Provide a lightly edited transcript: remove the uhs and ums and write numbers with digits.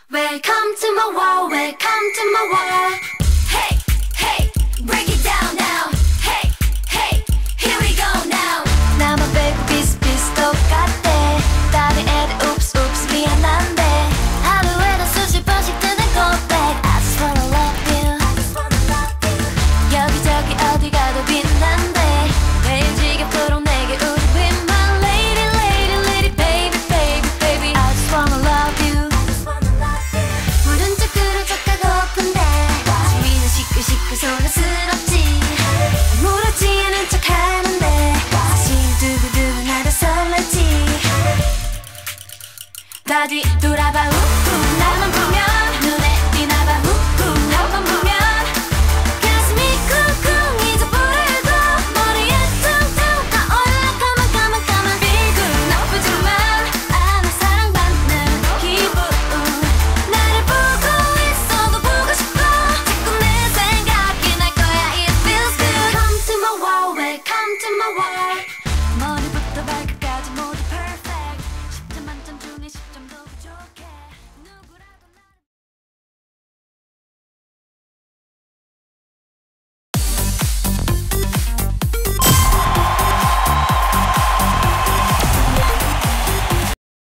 Welcome to my world, welcome to my world. Hey, hey, break it down now. Hey, hey, here we go now. 나만 빼고 비슷비슷 똑같대. 다른 애들 oops oops 미안한데 하루에도 수십 번씩 뜨는 고백. I just wanna love you. 여기저기 어디 가도 빛난대. 매일 지겹도록 내게 우리 be my lady, lady, lady, baby, baby, baby. I just wanna love you. 모른 척 그런 척 하고픈데 주위는 시끌시끌 소란스럽지. 아무렇지 않은 척 하는데 사실 두고두고 나도 설레지. 다 뒤돌아봐.